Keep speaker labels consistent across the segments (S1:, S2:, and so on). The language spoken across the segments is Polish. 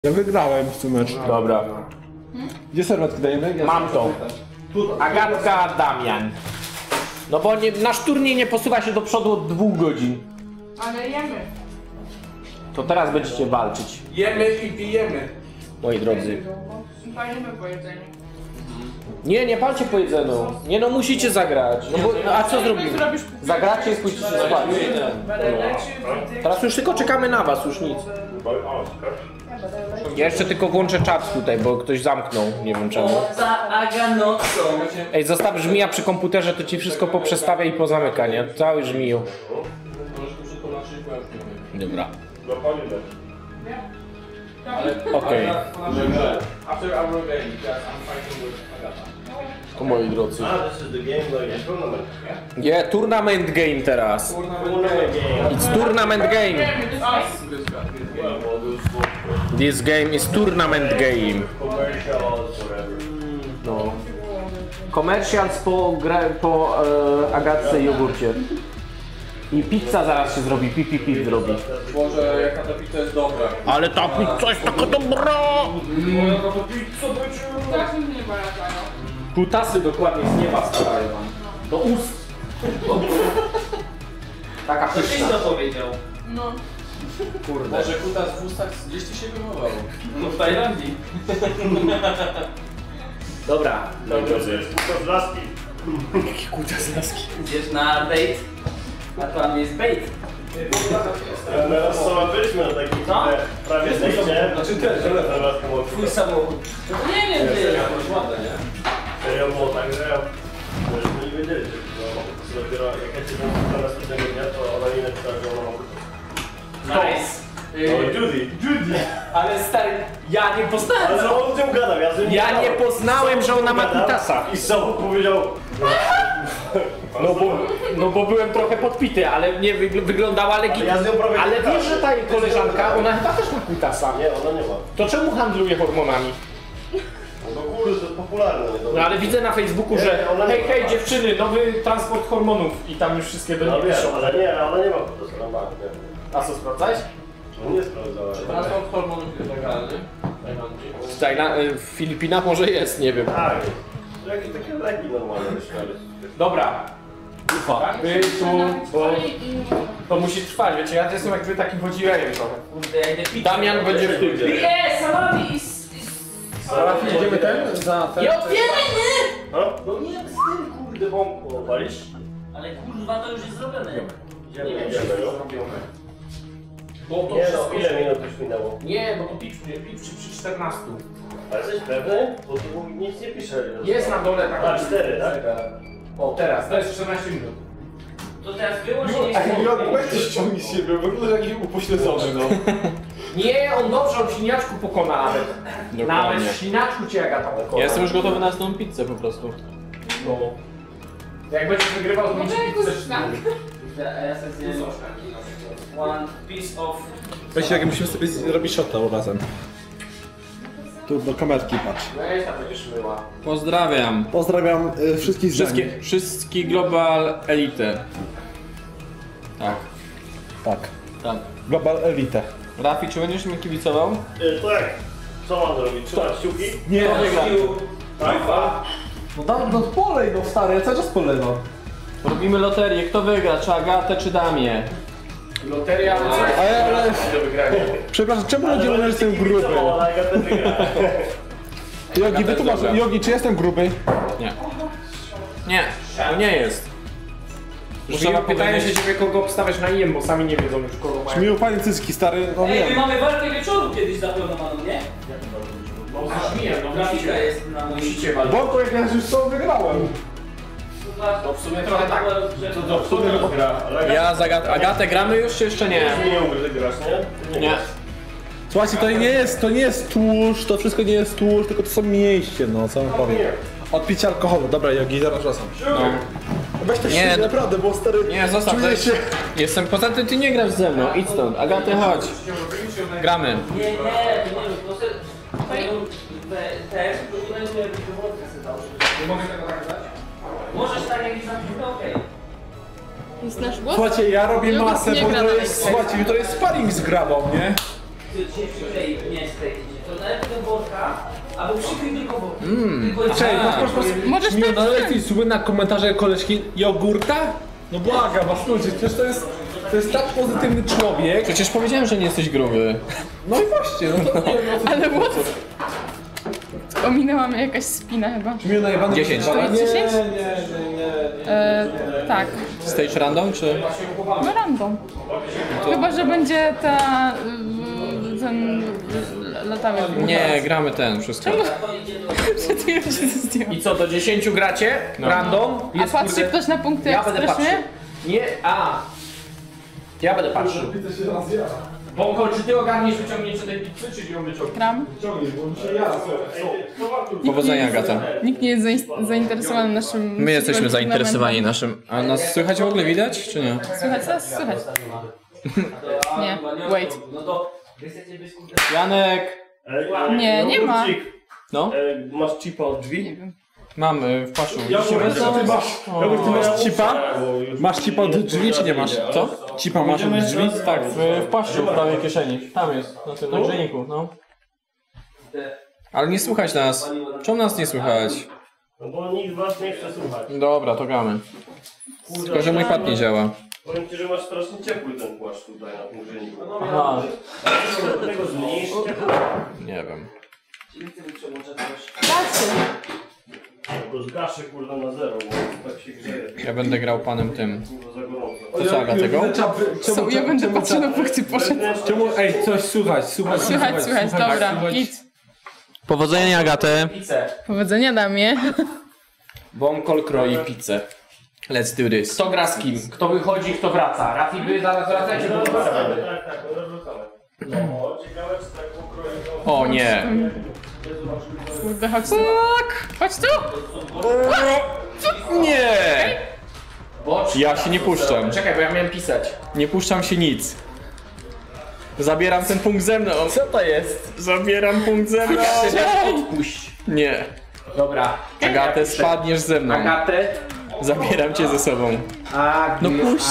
S1: Ja wygrałem w tym mecz.
S2: Dobra.
S1: Gdzie serwetki dajemy?
S2: Mam to. Agatka, Damian. No bo nie, nasz turniej nie posuwa się do przodu od 2 godzin.
S3: Ale jemy.
S2: To teraz będziecie walczyć,
S1: Jemy i pijemy.
S2: moi drodzy.
S3: Palimy po jedzeniu.
S2: Nie palcie po jedzeniu. Nie no, musicie zagrać. No bo, a co zrobimy? Zagracie i pójdziecie spać. Teraz już tylko czekamy na was, już nic. Ja jeszcze tylko włączę czat tutaj, bo ktoś zamknął, nie wiem czemu.
S4: Za Aganocą.
S2: Ej, zostaw żmija przy komputerze, to ci wszystko poprzestawia i pozamyka, nie? Cały żmiju. Dobra. Okej. To moi drodzy. Nie, tournament game teraz. It's tournament game. This game is tournament game. No. Commercials po Agatce i jogurcie. I pizza zaraz się zrobi, pip zrobi.
S1: Boże, jaka ta pizza jest dobra.
S2: Ale ta pizza jest taka dobra!
S1: Jaka ta pizza będzie...
S3: Tak mi nie latają.
S2: Kutasy dokładnie z nieba starają wam. Do ust. Taka
S4: To
S2: pyszna.
S4: to powiedział.
S3: No.
S2: Kurde.
S1: Boże, kutas w ustach gdzieś ty się wymował.
S4: No w Tajlandii.
S2: Dobra, moi drodzy.
S1: Jaki kutas z laski.
S4: Idziesz na date, a tam jest bait.
S5: My sama byliśmy na takim
S4: Co?
S5: prawie zejście.
S1: Znaczy też, że
S4: Twój samochód. Nie wiem, gdzie jest.
S1: ładne, nie?
S5: Serio było tak, że myśmy nie wiedzieli, że to dopiero jak ja cię tam następnego dnia, to ona mi napisała, że ona ma kutas.
S4: Nice.
S5: Judy!
S2: Ale stary, ja nie poznałem.
S5: Ale on z nią gadał, ja z nią
S2: Ja
S5: gadałem.
S2: nie poznałem, że ona ma
S5: Gadał
S2: kutasa.
S5: I sam powiedział...
S2: No bo byłem trochę podpity, ale nie wyglądała legitnie.
S5: Ale ja z nią prawie
S2: Ale
S5: nie
S2: wiesz, że ta jej koleżanka, ona chyba też ma kutasa.
S5: Nie, ona nie ma.
S2: To czemu handluje hormonami?
S5: No bo kurde, to jest popularne.
S2: No ale widzę na Facebooku,
S5: Nie,
S2: że
S5: ona nie
S2: hej,
S5: ma.
S2: hej dziewczyny, nowy transport hormonów i tam już wszystkie do
S5: No
S2: niej
S5: wiem,
S2: piszą.
S5: ale nie, ona nie ma kutasa, ona ma. Nie.
S2: A co, sprawdzałeś?
S5: No nie sprawdzała.
S1: Transport hormonów jest legalny.
S2: W Filipinach może jest, nie wiem.
S5: Tak, jakieś takie leki normalne wyszły.
S2: Dobra. Ufa. Wy tu, bo to musi trwać, wiecie, ja jestem jak wy takim wodzirejem trochę.
S4: Kurde, ja idę pić.
S2: Damian będzie w tym.
S4: Salami i...
S1: Zaraz idziemy ten za ten.
S4: Nie otwieraj, nie!
S5: No nie, z tym kurde bombką opalisz?
S4: Ale kurwa, to już jest zrobione.
S5: Idziemy,
S4: Nie wiem,
S5: idziemy, no.
S2: Bo to
S5: Nie
S2: wszystko
S5: no, ile minut już minęło?
S2: Nie, bo to przy 14.
S5: Ale jesteś pewny? Bo tu nic nie pisze.
S2: Jest na dole
S5: A,
S2: taka
S5: 4, tak?
S2: O, teraz, to jest 14 minut.
S4: To teraz wyłącz i
S1: Weź ty ściągnij z siebie, wygląda jakiś upośledzony, no.
S2: Nie, on dobrze, on w śliniaczku pokona nawet. Nawet w śliniaczku cię Agata pokona.
S6: Ja jestem już gotowy na następną pizzę po prostu.
S2: No. Jak będziesz wygrywał, to
S3: Może
S2: będziesz
S3: jakąś
S2: pizzę
S3: szklankę?
S4: Ja sobie zjem one piece of...
S1: Weź jak musimy sobie zrobić shota razem. Tu do kamerki patrz.
S2: Weź tam będziesz myła.
S6: Pozdrawiam.
S1: Pozdrawiam wszystkich
S6: Wszystkie Global Elite. Tak,
S1: Tak.
S6: tak.
S1: Global Elite.
S6: Rafi, czy będziesz mi kibicował?
S5: Tak. Co mam zrobić? Trzymać kciuki?
S1: Nie,
S6: Kto wygra?
S5: Tak.
S1: no daj, no polej, no stary, ja cały czas polewam.
S6: Robimy loterię. Kto wygra? Czy Agatę, czy Damię?
S2: Loteria,
S1: Ale-
S2: do wygrania.
S1: Przepraszam, czemu ludzie mówią, że jestem gruby?
S5: Ale Agatę wygra.
S1: Jogi, wytłumacz,
S6: dobra.
S1: Jogi, czy jestem gruby?
S6: Nie. Nie, to nie jest.
S2: Muszę pytają się ciebie, kogo obstawiać na IM, bo sami nie wiedzą już kogo mają.
S1: Miło fajnie cycki, stary, no
S4: Ej, my
S1: wiem.
S4: mamy walkę wieczoru kiedyś zaplanowaną, nie?
S2: No z IM, no
S4: Grafika
S2: musicie.
S4: jest na moim...
S2: Musicie walczyć.
S1: Bo to jak ja już co wygrałem.
S2: No w sumie trochę tak. To w sumie
S1: gra.
S6: Ja z Agatę gramy już, czy jeszcze nie?
S5: Nie umiesz wygrać, nie?
S6: Nie.
S1: Słuchajcie, to nie jest tłuszcz, to wszystko nie jest tłuszcz, tylko to są mięśnie, no co wam powiem. Od picia alkoholu, dobra Jogi, zaraz wracam.
S6: No.
S1: Weź to
S6: Nie,
S1: się,
S6: no-
S1: naprawdę, bo stary,
S6: Nie, zostaw
S1: czuję
S6: to.
S1: się...
S6: Jestem, poza tym ty nie grasz ze mną. Idź stąd. Agaty, chodź. Gramy.
S4: Nie, to se... Też, to nie będzie wywodkę sobie dał.
S2: Nie mogę tego tak dać?
S4: Możesz tak jak i zamknąć, okej.
S3: Jest nasz głos?
S1: Słuchajcie, ja robię
S3: Jogi
S1: masę,
S3: nie
S1: bo
S3: gra
S1: to
S3: na
S1: jest, słuchajcie, to jest sparring z grabą, nie?
S4: dzisiaj przyklei, nie sklej, to najlepiej do worka, albo przykryj tylko worek.
S1: Cześć,
S3: Możesz
S1: Miu,
S3: tak
S1: no jakieś słynne komentarze koleżki jogurta? No błagam was ludzie, przecież to jest tak pozytywny człowiek.
S6: Przecież powiedziałem, że nie jesteś gruby.
S1: No i właśnie, no to
S3: Ale what? Ominęła mnie jakaś spina chyba.
S1: Miu najebany
S6: 10.
S1: Nie,
S3: To jest 10?
S1: nie.
S3: Tak.
S6: Stage random, czy?
S3: No random. Chyba, że będzie ta... ten... latały.
S6: Nie, gramy ten, wszystko.
S3: Przed chwilą się to zdjęło.
S2: I co, do 10 gracie? Random?
S3: A
S2: Jest,
S3: patrzy
S2: kurde-
S3: ktoś na punkty
S2: Ja
S3: jak
S2: będę
S3: strasznie?
S2: patrzył. Nie, ja będę patrzył. Bąko, czy ty ogarniesz wyciągnięcie tej pizzy, czy ją wyciągniesz?
S3: Gram.
S6: Powodzenia, Agata.
S3: Nikt nie jest zainteresowany naszym...
S6: My jesteśmy
S3: super
S6: zainteresowani
S3: turnamentem.
S6: naszym... A nas słychać w ogóle widać, czy nie?
S3: Słychać nas? Słychać. Nie. Wait.
S4: No to wy chcecie być kurde...
S6: Janek!
S3: Nie, nie ma.
S6: No?
S5: Masz chipa od drzwi?
S6: Mam w paszu.
S1: Ty masz cipa? Masz cipa od drzwi, czy nie masz?
S6: Co?
S1: Cipa masz od drzwi?
S6: Tak, w paszczu, w prawej kieszeni. Tam jest, na tym nagrzejniku, no. Ale nie słychać nas. Czemu nas nie słychać?
S5: No bo nikt was nie chce słuchać.
S6: Dobra, to gramy. Tylko, że mój pad nie działa.
S5: Powiem ci, że masz strasznie ciepły ten płaszcz tutaj na tym grzejniku.
S6: Aha.
S5: Do tego zmniejsz ciepło.
S6: Nie wiem.
S5: Go zgaszę kurde na zero, bo tak się grzeje.
S6: Ja będę grał panem tym.
S5: Było za gorąco.
S6: To co, Agatego?
S3: Co, ja będę patrzył na punkty, poszedł.
S1: Czemu, ej, coś słuchać,
S3: Słychać, dobra, git.
S6: Powodzenia, Agatę.
S2: Pizzę.
S3: Powodzenia damie.
S2: Bąkol kroi pizzę.
S6: Let's do this.
S2: Kto gra z kim? Kto wychodzi, kto wraca? Rafi, wy zaraz wracacie, bo wracamy.
S5: Tak, no wracamy. No, ciekawe czy tak pokroją.
S6: O nie.
S3: Kurde, chodź tu. Chodź tu!
S6: Nie!
S2: Bocz.
S6: Ja się nie puszczam.
S2: Czekaj, bo ja miałem pisać.
S6: Nie puszczam się nic. Zabieram ten punkt ze mną.
S2: Co to jest?
S6: Zabieram punkt ze mną.
S2: Odpuść.
S6: Nie.
S2: Dobra.
S6: Agatę, spadniesz ze mną.
S2: Agatę.
S6: Zabieram cię ze sobą.
S2: No
S6: puść.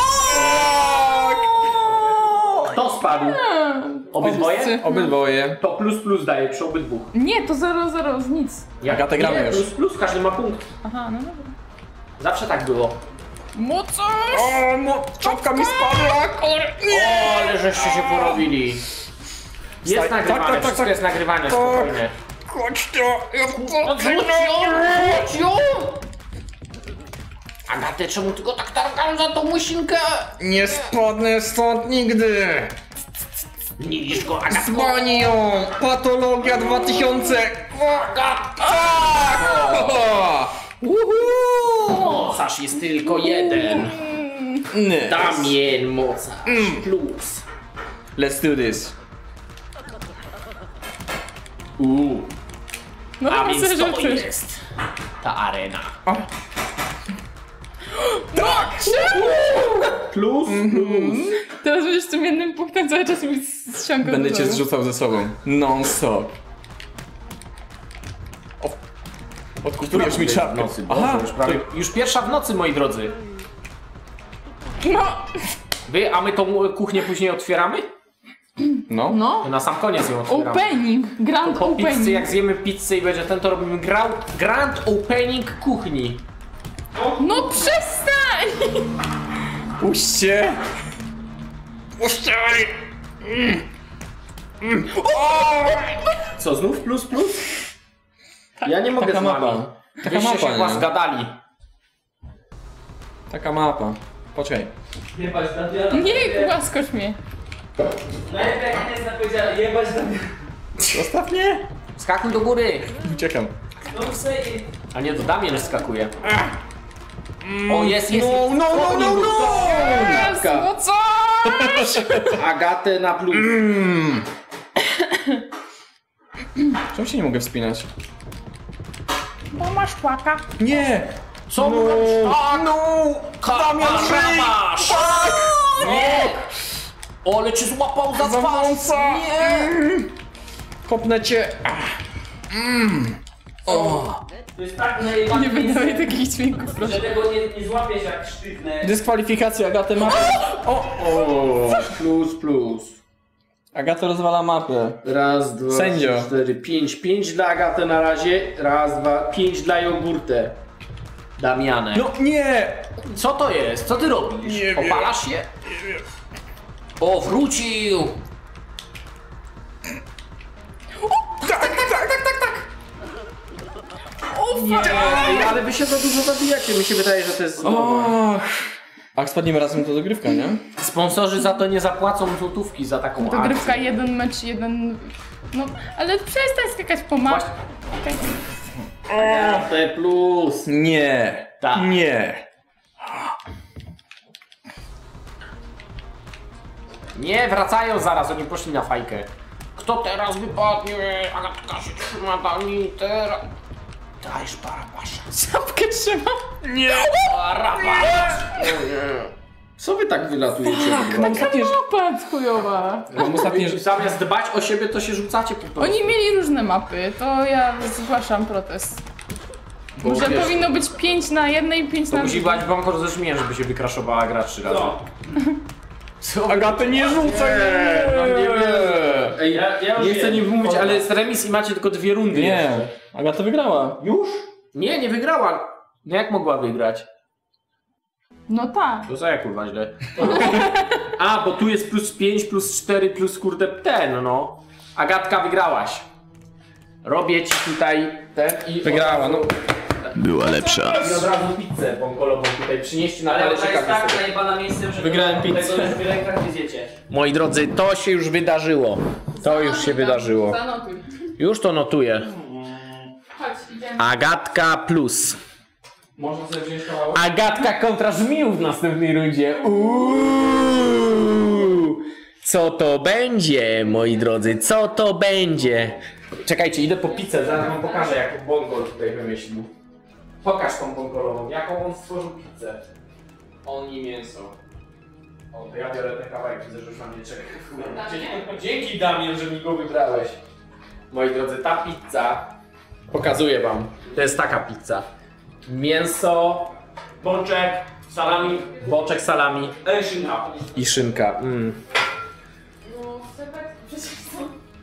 S2: Kto spadł? Obydwoje?
S3: Wszyscy.
S6: Obydwoje.
S2: To plus daje przy obydwu.
S3: Nie, to 0-0 z nic.
S6: Agatę gramy już.
S2: Plus, każdy ma punkt.
S3: Aha, no dobra.
S2: Zawsze tak było.
S3: Mocarz!
S6: O, no, czapka mi spadła.
S2: O, ale żeście się porobili. Jest
S6: Tak,
S2: nagrywane,
S6: tak, tak,
S2: wszystko
S6: tak.
S2: jest nagrywane, spokojnie.
S6: Chodź to.
S2: Chodź ją! Agatę, czemu tylko tak targam za tą łysinkę?
S6: Nie spadnę stąd nigdy.
S2: Nie widzisz go, Agatko?
S6: Dzwoni ją. Patologia 2000.
S2: Mocarz jest tylko jeden.
S6: Nie.
S2: Damien Mocarz plus.
S6: Let's do this.
S3: No
S2: A
S3: chyba
S2: więc
S3: sobie
S2: to
S3: żartujesz.
S2: jest ta arena. Plus.
S3: Teraz będziesz tym jednym punktem cały czas mi ściągał
S6: Będę
S3: do
S6: cię
S3: dołu.
S6: zrzucał ze sobą. Non stop. Odkupujesz mi czapkę. Aha,
S2: Już pierwsza w nocy, moi drodzy.
S3: No,
S2: Wy, a my tą kuchnię później otwieramy?
S6: no.
S3: no.
S2: To na sam koniec ją otwieramy.
S3: Opening, grand
S2: Po pizzy,
S3: opening.
S2: jak zjemy pizzę i będzie ten, to robimy grand opening kuchni.
S3: No przestań!
S6: Puśćcie. Puśćcie.
S2: Co, znów plus? Ja nie mogę
S6: Taka
S2: z wami.
S6: mapa. Taka
S2: Wyście
S6: mapa,
S2: się was
S6: nie?
S2: gadali.
S6: Taka mapa. Poczekaj.
S4: Jebać Damiana.
S3: Nie, łaskocz mnie.
S4: Najlepiej jak nie zna powiedziała, jebać Damiana.
S6: Zostaw mnie.
S2: Skakuj do góry.
S6: Uciekam.
S4: No say it.
S2: A nie, to Damien skakuje. O, jest.
S6: No.
S3: Jest, no co?
S2: Agatę na plus.
S6: Czemu się nie mogę wspinać?
S3: Bo masz płaka.
S6: Nie.
S2: Co mu robisz? Damian masz! Nie! Ale cię złapał za twarz! Nie!
S6: Kopnę cię.
S4: To jest tak najebany
S3: Nie wydawaj takich dźwięków, proszę.
S4: że tego nie złapiesz jak sztywne.
S6: Dyskwalifikacja, Agatę ma.
S2: Plus.
S6: Agata rozwala mapę.
S2: Raz, dwa,
S6: Sędzio.
S2: 3, 4, 5. 5 dla Agaty na razie. Raz, dwa, 5 dla jogurtę. Damianek.
S6: No nie!
S2: Co to jest? Co ty robisz?
S6: Nie wiem.
S2: Opalasz się? O, wrócił! Ej, ale wy się za dużo zabijacie. Mi się wydaje, że to jest znowu.
S6: A jak spadniemy razem, to dogrywka, nie?
S2: Sponsorzy za to nie zapłacą złotówki za taką akcję.
S3: Dogrywka, jeden mecz, jeden... No, ale przestań skakać po mapie.
S2: P plus.
S6: Nie.
S2: Tak.
S6: Nie.
S2: Nie, wracają zaraz, oni poszli na fajkę. Kto teraz wypadnie? Agatka się trzyma, Dani, teraz. Dajesz Barabasza.
S3: Czapkę trzyma.
S2: Barabasz! Co wy tak wylatujecie?
S6: Mam ostatnie, że...
S3: Mapa chujowa.
S6: Mam ostatnie, że...
S2: Zamiast dbać o siebie, to się rzucacie po prostu.
S3: Oni mieli różne mapy, to ja zgłaszam protest. Może
S2: wiesz,
S3: powinno być 5 na jednej, 5
S2: to
S3: na
S2: musi
S3: drugiej.
S2: być bankor ze śmiejem, żeby się wykraszowała gra 3 razy. Co?
S6: Agatę nie rzucaj!
S2: No nie wierzę. Ej,
S5: Ja
S2: nie chcę nie mówić, ale jest remis i macie tylko 2 rundy.
S6: Nie.
S2: jeszcze.
S6: Agata wygrała.
S2: Już? Nie, nie wygrała. No jak mogła wygrać?
S3: No tak.
S2: To co ja kurwa źle? A, bo tu jest plus 5, plus 4, plus kurde ten, no. Agatka, wygrałaś. Robię ci tutaj ten i...
S6: Wygrała, no.
S7: Była lepsza.
S2: I od razu pizzę bąkolową tutaj przynieście na
S4: Ale ona
S2: talerzyka.
S4: jest tak zajebana miejscem, że
S6: Wygrałem
S4: tego
S6: pizzę.
S4: już w rękach nie zjecie.
S2: Moi drodzy, to się już wydarzyło. To już się wydarzyło.
S3: Zanotuj.
S2: Już to notuję.
S3: Chodź, idziemy.
S2: Agatka plus.
S6: Można sobie wziąć kawałek?
S2: Agatka kontra Żmił w następnej rundzie. Uuu. Co to będzie, moi drodzy? Co to będzie? Czekajcie, idę po pizzę, zaraz wam pokażę, jaką bongol tutaj wymyślił. Pokaż tą bongolową, jaką on stworzył pizzę. On i mięso. O, to ja biorę ten kawałek, widzę, że już mam nie czeka. Dzięki Damian, że mi go wybrałeś. Moi drodzy, ta pizza, pokazuję wam, to jest taka pizza. Mięso, boczek, salami, boczek, salami
S5: Szynka.
S2: i szynka.
S3: No, Sebek, przecież są...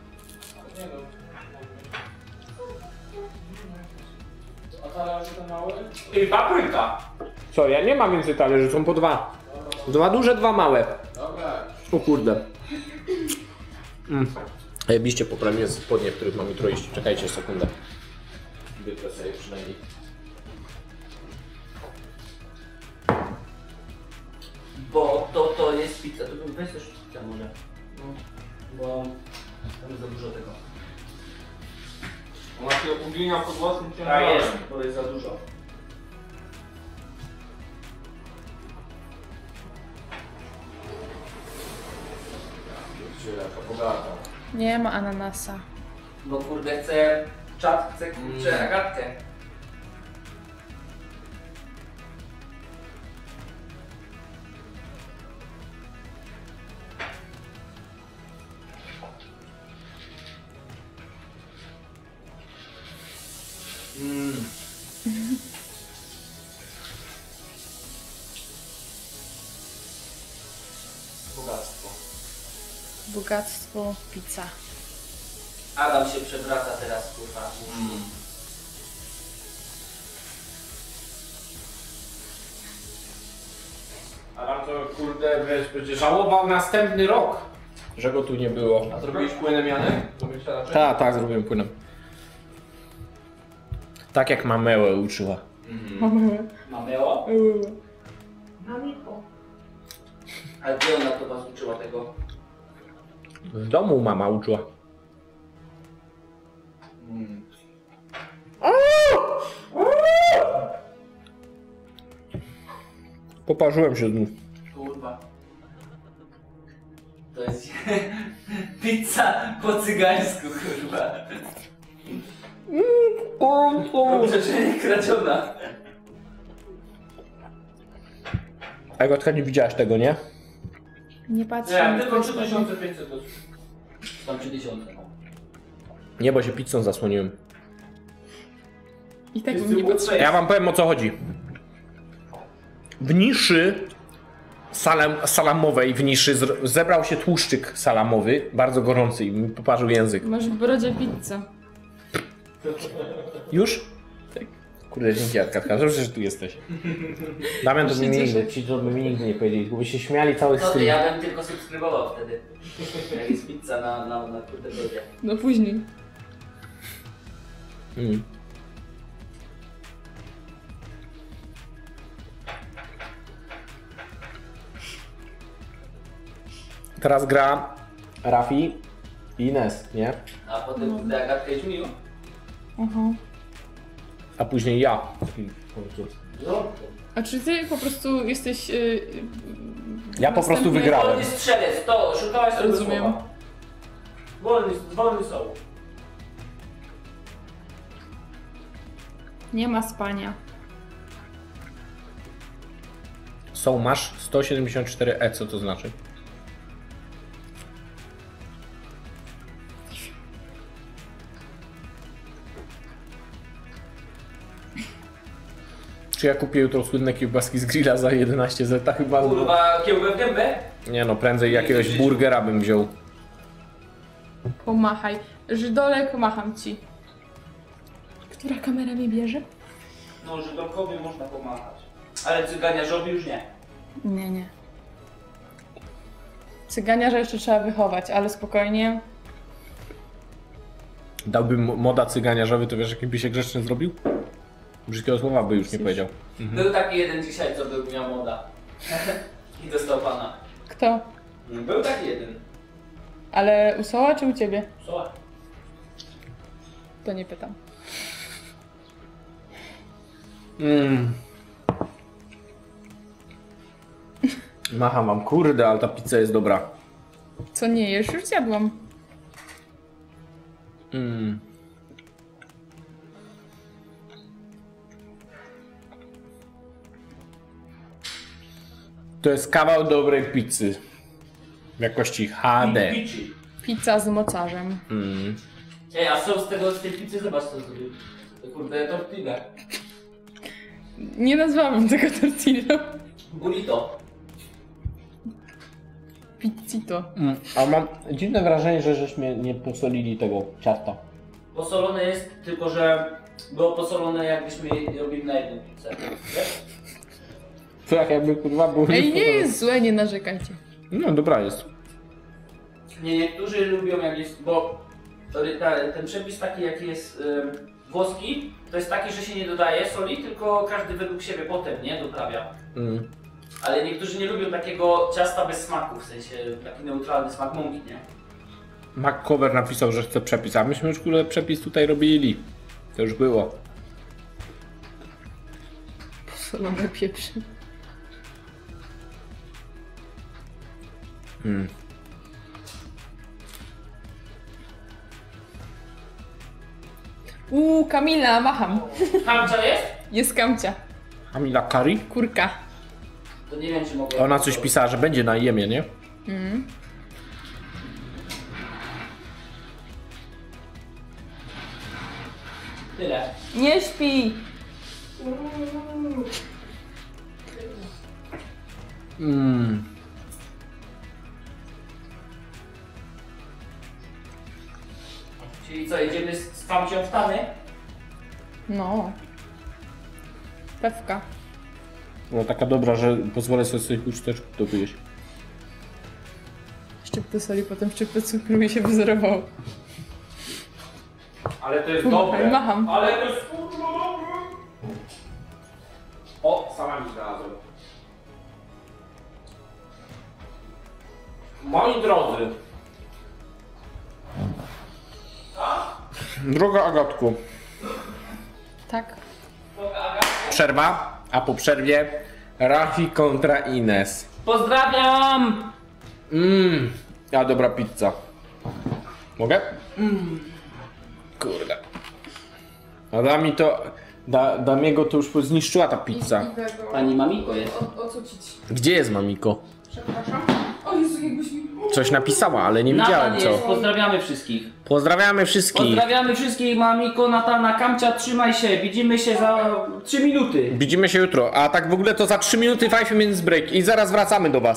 S6: A talerze ten mały?
S2: I papryka. Co, ja nie mam więcej talerzy, są po 2. 2 duże, 2 małe.
S6: Dobra.
S2: O kurde. Jebiście poprawiłem spodnie, w których mam jutro iść. Czekajcie sekundę. Wytrę sobie przynajmniej.
S4: Bo to jest pizza, to bym weź też pizza może. No, bo tam jest za dużo tego.
S6: Ona się ugina pod własnym
S4: Tak
S6: ciężarem.
S4: jest, bo jest za dużo.
S3: Nie ma ananasa.
S4: Bo kurde chcę, czat chce kurczę Agatkę.
S2: Bogactwo.
S3: Bogactwo, pizza.
S4: Adam się przewraca teraz kurwa.
S2: Adam to kurde, wiesz, będzie żałował następny rok, że go tu nie było.
S6: A zrobiłeś płynem, Janek? Zrobiłeś raczej?
S2: Tak, zrobiłem płynem. Tak jak Mamełę uczyła.
S4: Mameło? Mamiko. A gdzie ona to was uczyła tego?
S2: W domu mama uczyła. Poparzyłem się znów.
S4: Kurwa. To jest pizza po cygańsku, kurwa. Dobrze, nie kradziona.
S2: Agatka, nie widziałaś tego, nie?
S3: Nie patrzę.
S4: Nie,
S3: na
S4: tylko
S3: to.
S4: 3500 to tam 3000. No.
S2: Nie, bo się pizzą zasłoniłem.
S3: I tak bym nie patrzyła.
S2: Ja wam powiem, o co chodzi. W niszy salamowej w niszy zebrał się tłuszczyk salamowy, bardzo gorący i mi poparzył język.
S3: Masz w brodzie pizzę.
S2: Już? Tak. Kurde, dzięki Arkatka, dobrze, że tu jesteś. Damian to by mi nigdy nie powiedzieli, bo by się śmiali cały
S4: No to
S2: stream.
S4: ja bym tylko subskrybował wtedy. Jak jest pizza na kurde brodzie.
S3: No później.
S2: Mm. Teraz gra Rafi i Ines, nie?
S4: A potem kurde Agatka jest miło.
S3: Aha.
S2: A później ja.
S4: No.
S3: A czy ty po prostu jesteś...
S2: Ja po prostu
S3: następny-
S2: wygrałem.
S4: Wolny strzelec, to szukałaś tego
S3: Rozumiem.
S4: słowa. Wolny są.
S3: Nie ma spania.
S2: Są masz 174E, co to znaczy? Czy ja kupię jutro słynne kiełbaski z grilla za 11 zeta chyba?
S4: Kurwa, kiełbę w gębę?
S2: Nie no, prędzej jakiegoś burgera bym wziął.
S3: Pomachaj. Żydolek, macham ci. Która kamera mnie bierze?
S4: No, Żydolkowi można pomachać. Ale cyganiarzowi już nie.
S3: Nie. Cyganiarza jeszcze trzeba wychować, ale spokojnie.
S2: Dałbym moda cyganiarzowy, to wiesz jaki by się grzeczny zrobił? Brzydkiego słowa by już nie powiedział.
S4: Był taki jeden dzisiaj, co miał moda. I dostał pana.
S3: Kto?
S4: Był taki jeden.
S3: Ale u Soła czy u ciebie?
S4: Co?
S3: To nie pytam.
S2: Macham wam, kurde, ale ta pizza jest dobra.
S3: Co nie jesz? Już zjadłam.
S2: To jest kawał dobrej pizzy. W jakości HD.
S4: Pici.
S3: Pizza z mocarzem.
S4: Ej, a są z tej pizzy, zobacz co zrobił. To kurde, tortilla.
S3: Nie nazwałabym tego tortillą.
S4: Burrito.
S3: Pizzito.
S2: A mam dziwne wrażenie, że żeśmy nie posolili tego ciasta.
S4: Posolone jest, tylko że było posolone jakbyśmy robili na jedną pizzę. Wiesz?
S2: To jak jakby kurwa było...
S3: Ej, nie jest złe, nie narzekajcie.
S2: No dobra jest.
S4: Nie, niektórzy lubią jak jest, bo ten przepis taki jaki jest włoski, to jest taki, że się nie dodaje soli, tylko każdy według siebie potem, nie, doprawia. Ale niektórzy nie lubią takiego ciasta bez smaku, w sensie taki neutralny smak mąki, nie?
S2: MacCover napisał, że chce przepis, a myśmy już kurde przepis tutaj robili. To już było.
S3: Solone pieprze. Kamila, macham.
S4: Kamcia jest?
S3: Jest Kamcia.
S2: Kamila Kari?
S3: Kurka.
S4: To nie wiem, czy mogę...
S2: Ona coś pisała, że będzie na jemie, nie?
S4: Tyle.
S3: Nie śpi.
S4: Czyli co, jedziemy z Kamcią w Tany?
S3: No. Pewka.
S2: Była taka dobra, że pozwolę sobie chusteczkę to wyjeść.
S3: Szczyptę soli, potem szczyptę cukru i się wyzerował.
S2: Ale to jest
S3: Pomachaj, macham.
S2: Ale to jest kurwa dobre. O, sama mi znalazłem. Moi drodzy. Droga Agatku.
S3: Tak.
S2: Przerwa, a po przerwie Rafi kontra Ines.
S4: Pozdrawiam!
S2: A dobra pizza. Mogę? Kurde. A Dami to... Damiego to już zniszczyła ta pizza.
S4: Pani Mamiko jest.
S3: Ocucić.
S2: Gdzie jest Mamiko?
S3: Przepraszam. O Jezu, jakbyś mi
S2: Coś napisała, ale nie
S4: Natan
S2: widziałem
S4: jest,
S2: co.
S4: pozdrawiamy wszystkich.
S2: Pozdrawiamy wszystkich.
S4: Pozdrawiamy wszystkich, Mamiko, Natana, Kamcia, trzymaj się, widzimy się za 3 minuty.
S2: Widzimy się jutro. A tak w ogóle to za 3 minuty 5 minutes break i zaraz wracamy do was.